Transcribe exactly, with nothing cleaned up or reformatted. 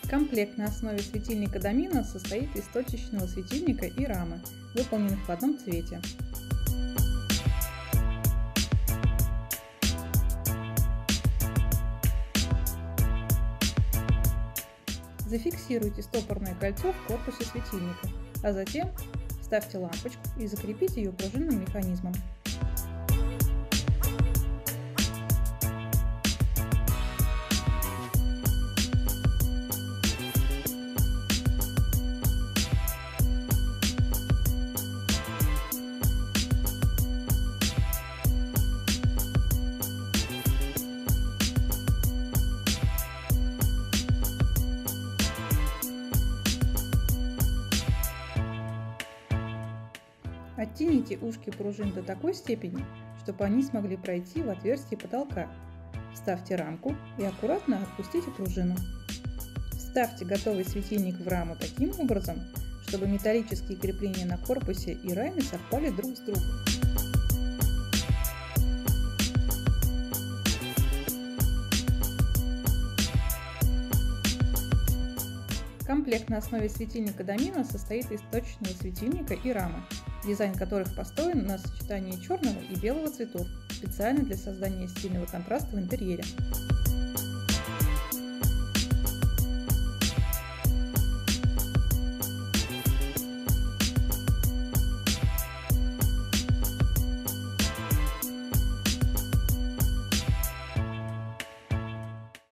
Комплект на основе светильника Domino состоит из точечного светильника и рамы, выполненных в одном цвете. Зафиксируйте стопорное кольцо в корпусе светильника, а затем вставьте лампочку и закрепите ее пружинным механизмом. Оттяните ушки пружин до такой степени, чтобы они смогли пройти в отверстие потолка. Вставьте рамку и аккуратно отпустите пружину. Вставьте готовый светильник в раму таким образом, чтобы металлические крепления на корпусе и раме совпали друг с другом. Комплект на основе светильника Domino состоит из точечного светильника и рамы, дизайн которых построен на сочетании черного и белого цветов, специально для создания стильного контраста в интерьере.